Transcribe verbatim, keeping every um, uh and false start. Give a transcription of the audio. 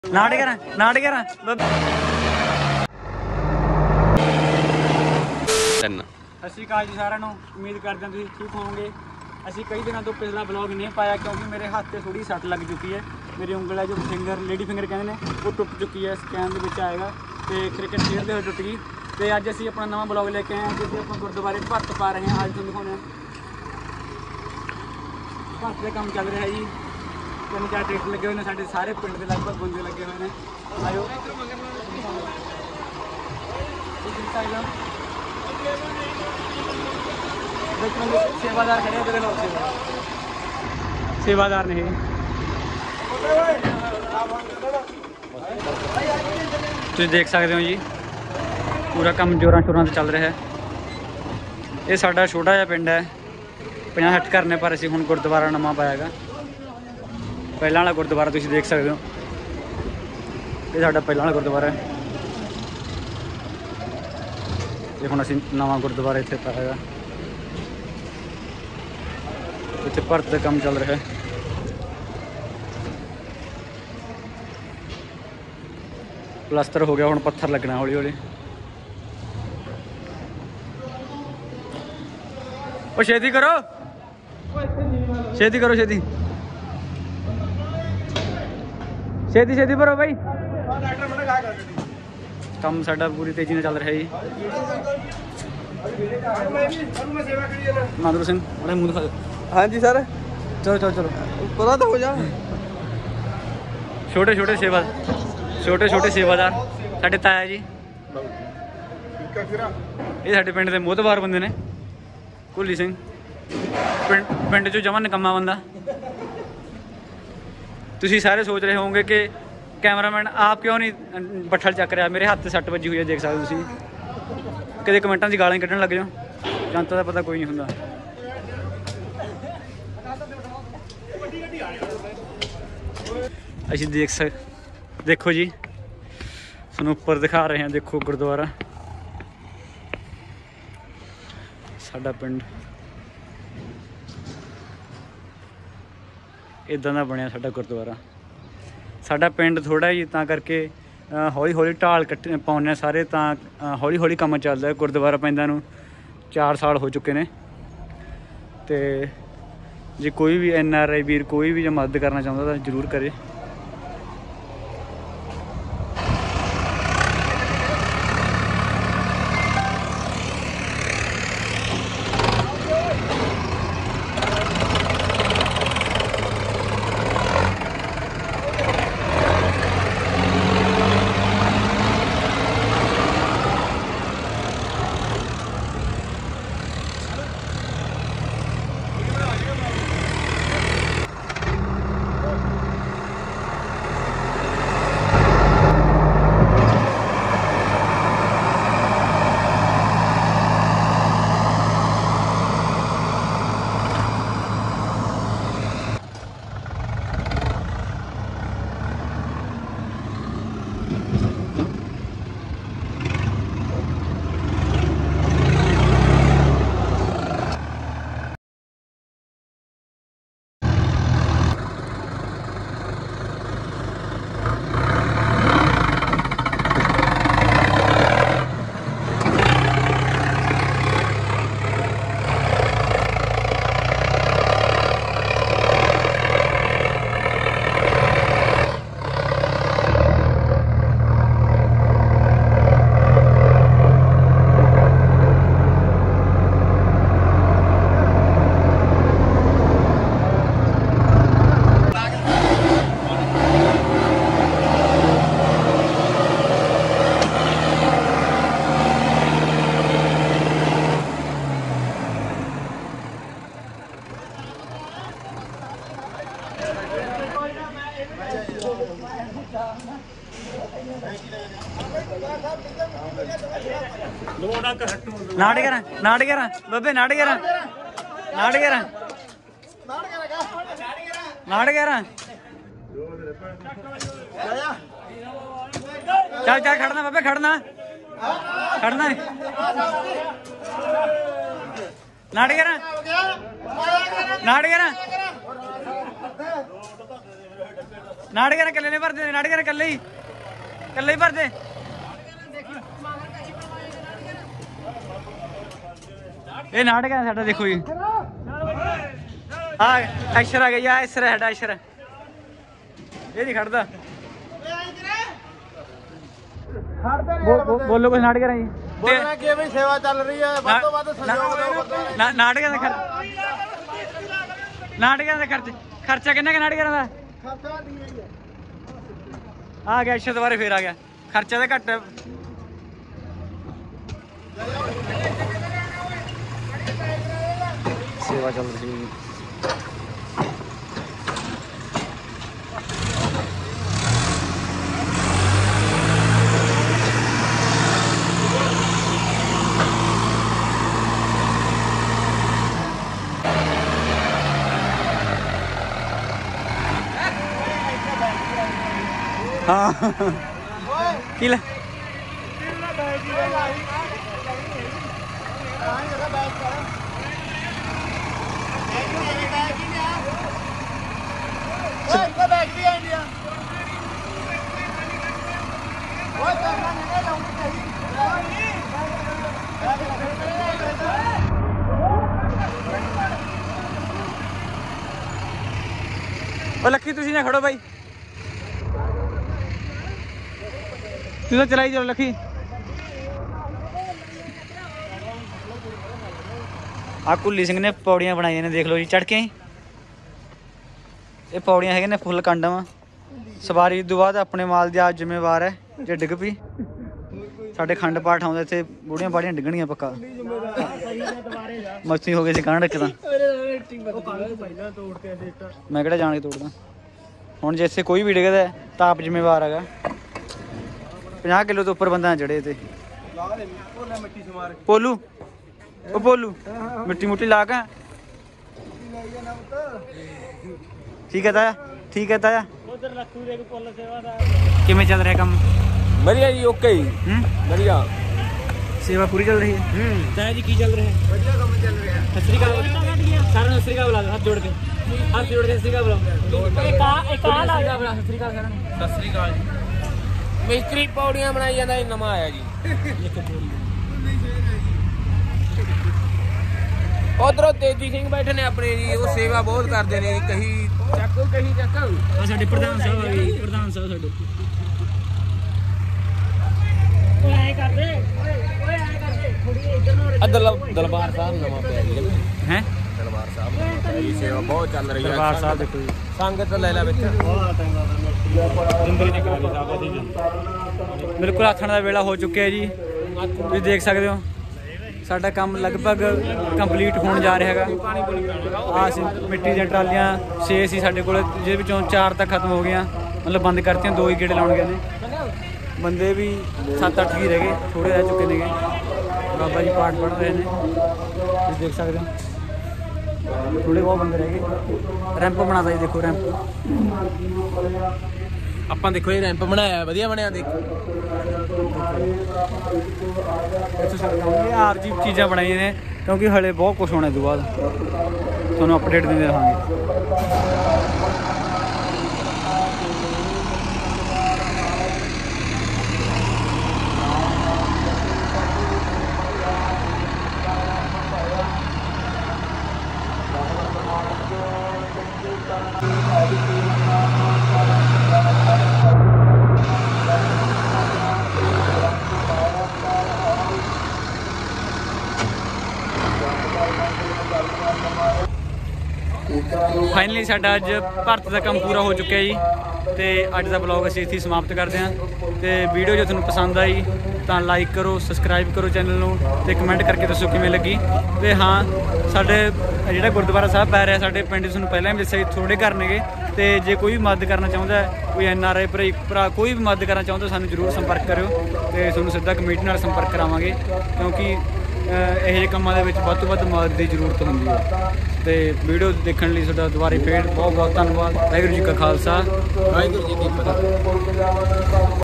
ਨਾਟ ਕਰਾਂ ਨਾਟ ਕਰਾਂ ਤਿੰਨ। ਸਤਿ ਸ਼੍ਰੀ ਅਕਾਲ ਜੀ ਸਾਰਿਆਂ ਨੂੰ। ਉਮੀਦ ਕਰਦੇ ਹਾਂ ਤੁਸੀਂ ਠੀਕ ਹੋਵੋਗੇ। ਅਸੀਂ ਕਈ ਦਿਨਾਂ ਤੋਂ ਪਿਛਲਾ ਬਲੌਗ ਨਹੀਂ ਪਾਇਆ ਕਿਉਂਕਿ ਮੇਰੇ ਹੱਥ 'ਤੇ ਥੋੜੀ ਸੱਟ ਲੱਗ ਚੁੱਕੀ ਹੈ। ਮੇਰੀ ਉਂਗਲ ਹੈ ਜੋ ਫਿੰਗਰ ਲੇਡੀ ਫਿੰਗਰ ਕਹਿੰਦੇ ਨੇ ਉਹ ਟੁੱਟ ਚੁੱਕੀ ਹੈ। ਸਕੈਨ ਦੇ ਵਿੱਚ ਆਏਗਾ ਅਤੇ ਕ੍ਰਿਕਟ ਖੇਡਦੇ ਹੋਏ ਟੁੱਟ ਗਈ। ਅਤੇ ਅੱਜ ਅਸੀਂ ਆਪਣਾ ਨਵਾਂ ਬਲੌਗ ਲੈ ਕੇ ਆਏ ਹਾਂ ਜਿੱਥੇ ਆਪਾਂ ਗੁਰਦੁਆਰੇ ਭਰਤ ਪਾ ਰਹੇ ਹਾਂ। ਅੱਜ ਤੁਹਾਨੂੰ ਦਿਖਾਉਂਦੇ ਹਾਂ ਭਰਤ ਦਾ ਕੰਮ ਚੱਲ ਰਿਹਾ ਜੀ। ਤਿੰਨ ਚਾਰ ਟਰੈਕਟਰ ਲੱਗੇ ਹੋਏ ਨੇ ਸਾਡੇ ਸਾਰੇ ਪਿੰਡ ਦੇ ਲਗਭਗ ਬੰਦੇ ਲੱਗੇ ਹੋਏ ਨੇ। ਆਇਓ ਸੇਵਾਦਾਰ ਖੜੇ ਤੇਰੇ ਲੋਕ ਸੇਵਾ ਸੇਵਾਦਾਰ ਨੇ ਤੁਸੀਂ ਦੇਖ ਸਕਦੇ ਹੋ ਜੀ। ਪੂਰਾ ਕੰਮ ਜੋਰਾਂ ਸ਼ੋਰਾਂ 'ਤੇ ਚੱਲ ਰਿਹਾ ਹੈ। ਇਹ ਸਾਡਾ ਛੋਟਾ ਜਿਹਾ ਪਿੰਡ ਹੈ। ਪੰਜਾਹ ਸੱਠ ਘਰ ਨੇ ਪਰ ਅਸੀਂ ਹੁਣ ਗੁਰਦੁਆਰਾ ਨਵਾਂ ਪਾਇਆ ਹੈਗਾ। ਪਹਿਲਾਂ ਵਾਲਾ ਗੁਰਦੁਆਰਾ ਤੁਸੀਂ ਦੇਖ ਸਕਦੇ ਹੋ। ਇਹ ਸਾਡਾ ਪਹਿਲਾਂ ਵਾਲਾ ਗੁਰਦੁਆਰਾ ਹੈ ਤੇ ਹੁਣ ਅਸੀਂ ਨਵਾਂ ਗੁਰਦੁਆਰਾ ਇੱਥੇ ਪਾਇਆ ਹੈਗਾ। ਇੱਥੇ ਭਰਤ ਦਾ ਕੰਮ ਚੱਲ ਰਿਹਾ ਹੈ। ਪਲਸਤਰ ਹੋ ਗਿਆ, ਹੁਣ ਪੱਥਰ ਲੱਗਣਾ ਹੌਲੀ ਹੌਲੀ। ਉਹ ਛੇਤੀ ਕਰੋ ਛੇਤੀ ਕਰੋ ਛੇਤੀ ਛੇਤੀ ਛੇਤੀ ਭਰੋ ਬਾਈ। ਕੰਮ ਸਾਡਾ ਪੂਰੀ ਤੇਜ਼ੀ ਨਾਲ ਚੱਲ ਰਿਹਾ ਜੀ। ਮਾਧੁਰ ਸਿੰਘ ਬੜੇ ਮੂੰਹ ਦਿਖਾ। ਹਾਂਜੀ ਸਰ, ਚਲੋ ਚਲੋ ਚਲੋ ਪਤਾ ਤਾਂ ਹੋ ਜਾ। ਛੋਟੇ ਛੋਟੇ ਸੇਵਾ ਛੋਟੇ ਛੋਟੇ ਸੇਵਾਦਾਰ ਸਾਡੇ ਤਾਇਆ ਜੀ। ਇਹ ਸਾਡੇ ਪਿੰਡ ਦੇ ਮੋਹਤਬਾਰ ਬੰਦੇ ਨੇ। ਕੁੱਲੀ ਸਿੰਘ ਪਿੰਡ ਪਿੰਡ 'ਚੋਂ ਜਮਾਂ ਨਿਕੰਮਾ ਬੰਦਾ। ਤੁਸੀਂ ਸਾਰੇ ਸੋਚ ਰਹੇ ਹੋਵੋਗੇ ਕਿ ਕੈਮਰਾਮੈਨ ਆਪ ਕਿਉਂ ਨਹੀਂ ਬੱਠਲ ਚੱਕ ਰਿਹਾ। ਮੇਰੇ ਹੱਥ 'ਤੇ ਸੱਟ ਵੱਜੀ ਹੋਈ ਹੈ, ਦੇਖ ਸਕਦੇ ਹੋ ਤੁਸੀਂ। ਕਦੇ ਕਮੈਂਟਾਂ 'ਚ ਗਾਲਾਂ ਕੱਢਣ ਲੱਗ ਜਾਓ। ਜਨਤਾ ਦਾ ਪਤਾ ਕੋਈ ਨਹੀਂ ਹੁੰਦਾ। ਅਸੀਂ ਦੇਖ ਸਕ ਦੇਖੋ ਜੀ, ਤੁਹਾਨੂੰ ਉੱਪਰ ਦਿਖਾ ਰਹੇ ਹਾਂ। ਦੇਖੋ ਗੁਰਦੁਆਰਾ ਸਾਡਾ ਪਿੰਡ ਇੱਦਾਂ ਦਾ ਬਣਿਆ ਸਾਡਾ ਗੁਰਦੁਆਰਾ। ਸਾਡਾ ਪਿੰਡ ਥੋੜ੍ਹਾ ਜੀ ਤਾਂ ਕਰਕੇ ਹੌਲੀ ਹੌਲੀ ਢਾਲ ਕੱਟ ਪਾਉਂਦੇ ਸਾਰੇ, ਤਾਂ ਹੌਲੀ ਹੌਲੀ ਕੰਮ ਚੱਲਦਾ। ਗੁਰਦੁਆਰਾ ਪੈਂਦਾ ਨੂੰ ਚਾਰ ਸਾਲ ਹੋ ਚੁੱਕੇ ਨੇ। ਅਤੇ ਜੇ ਕੋਈ ਵੀ ਐਨ ਆਰ ਆਈ ਵੀਰ ਕੋਈ ਵੀ ਜੇ ਮਦਦ ਕਰਨਾ ਚਾਹੁੰਦਾ ਤਾਂ ਜ਼ਰੂਰ ਕਰੇ। ਨਾਟ ਕਰਾਂ ਨਾਟ ਕਰਾਂ ਬੱਬੇ ਨਾਟ ਕਰਾਂ ਨਾਟ ਕਰਾਂ ਨਾਟ ਕਰਾਂ ਚੱਲ ਚੱਲ ਖੜਨਾ ਬੱਬੇ ਖੜਨਾ ਖੜਨਾ ਨਾਟ ਕਰਾਂ ਨਾਟ ਕਰਾਂ ਨਾਟਕਾਂ ਨੇ ਇਕੱਲੇ ਨੇ ਭਰਦੇ, ਨਾਟਕਾਂ ਨੇ ਇਕੱਲੇ ਹੀ ਇਕੱਲੇ ਹੀ ਭਰਦੇ। ਇਹ ਨਾਟਕ ਹੈ ਸਾਡਾ, ਦੇਖੋ ਜੀ ਹਾਂ ਐਕਸ਼ਰ ਆ ਗਿਆ, ਐਕਸ਼ਰ ਹੈ ਸਾਡਾ ਐਕਸ਼ਰ, ਇਹ ਨਹੀਂ ਖੜਦਾ। ਬੋਲੋ ਕੁਛ ਨਾਟਕ ਰਾਹੀਂ ਬੋਲਣਾ ਕੀ ਬਈ ਸੇਵਾ ਚੱਲ ਰਹੀ ਹੈ, ਵੱਧ ਤੋਂ ਵੱਧ ਸਹਿਯੋਗ ਦਿਓ। ਨਾਟਕਾਂ ਦਾ ਖਰਚ, ਨਾਟਕਾਂ ਦਾ ਖਰਚ ਖਰਚਾ ਕਿੰਨਾ ਕਿ ਨਾਟਕਾਂ ਦਾ ਆ ਗਿਆ, ਐਕਸ਼ਰ ਦੁਬਾਰੇ ਫੇਰ ਆ ਗਿਆ, ਖਰਚਾ ਤਾਂ ਘੱਟ। ਸੇਵਾ ਚੱਲ ਰਹੀ ਹੈ। हाँ किला लक्की तुसी ना खड़ो भाई, तू तो चलाई जाओ लखी। आ कुल्ली सिंह ने पौड़ियां बनाई ने, देख लो जी चढ़ के। ये पौड़ियां है ने फुल कंडम, सवारी तो बाद अपने माल दी आज जिम्मेवार है जे डिग पी। साडे खंड पाठ आउंदे इत्थे बूढ़ियां बाड़ियां डिगणियां पक्का, मस्ती हो गई सी कांड रखदा। मैं किहड़ा जान के तोड़दा हुण, जैसे कोई भी डिगदा तां आप जिम्मेवार हैगा। पचास किलो तो उपर बंदा चढ़े थे। पोलू ओ पोलू मिट्टी मुट्टी ला के ठीक है ताया, ठीक है ताया। किवें चल रहा काम? बढ़िया जी, ओके ही बढ़िया, सेवा पूरी चल रही है। ताया जी की चल रहा है? बढ़िया काम चल रहा है। सत श्री अकाल सारा, सत श्री अकाल बुला दो, हाथ जोड़ के, हाथ जोड़ के सत श्री अकाल बुलाओ। एक आ एक आ ला बुला सत श्री अकाल सारा, सत श्री अकाल। मिस्त्री पौड़ियां बनाई जाता है, नवा आया जी। उधरों तेजी सिंह बैठे ने अपने जी, वो सेवा बहुत करते हैं। कहीं चक्को कहीं चक्को साडे प्रधान साहब आ गए, प्रधान साहब साडे ओए ऐ कर दे, ओए ओए ऐ कर दे थोड़ी इधर नो। अदल दरबार साहब नवा पे जी हैं, दरबार साहब ये सेवा बहुत चल रही है। दरबार साहब देखो संगत ले ला विच बिल्कुल आथण का वेला हो चुका है जी। तुम देख सकते हो साडा काम लगभग कंप्लीट होने जा रहा है। आ मिट्टी दी ट्रालियां छे सी साडे कोल, जिहदे विचों चार तक खत्म हो गई, मतलब बंद करतियां, दो ही गेड़े लाउण गए ने। बंदे भी सत्त अठ ही रह गए, थोड़े रह चुके ने। बाबा जी पाठ पढ़ रहे हैं, तुम देख सकते हो थोड़े बहुत बंदे रह गए। रैंप बनाता जी, देखो रैंप ਆਪਾਂ देखो ये रैंप बनाया वधिया बनया। देखो ये आप जी चीज़ां बनाई ने, क्योंकि हले बहुत कुछ होने तो बाद तुहानूं अपडेट देंदे रहांगे। फाइनली साडा अज भारत का काम पूरा हो चुका है जी। तो अज का ब्लॉग असीं इत्थे समाप्त करते हैं। तो वीडियो जो तुहानूं पसंद आई तो लाइक करो, सबसक्राइब करो चैनल नूं, ते कमेंट करके दसो किवें लगी। तो हाँ साडे जिहड़ा गुरुद्वारा साहब पै रहा साडे पिंड, तुहानूं पहलां भी दस्सिआ थोड़े घर ने। तो जे कोई भी मदद करना चाहुंदा है, कोई एन आर आई भरा भरा कोई भी मदद करना चाहुंदा, सानूं जरूर संपर्क करो। तो तुहानूं सीधा कमेटी नाल संपर्क करावांगे, क्योंकि ਇਹੋ ਜਿਹੇ ਕੰਮਾਂ ਦੇ ਵਿੱਚ ਵੱਧ ਤੋਂ ਵੱਧ ਮਦਦ ਦੀ ਜ਼ਰੂਰਤ ਹੁੰਦੀ ਹੈ। ਤੇ ਵੀਡੀਓ ਦੇਖਣ ਲਈ ਤੁਹਾਡਾ ਦੁਬਾਰੇ ਫੇਰ ਬਹੁਤ ਬਹੁਤ ਧੰਨਵਾਦ। ਵਾਹਿਗੁਰੂ ਜੀ ਕਾ ਖਾਲਸਾ, ਵਾਹਿਗੁਰੂ ਜੀ ਕੀ ਫਤਿਹ।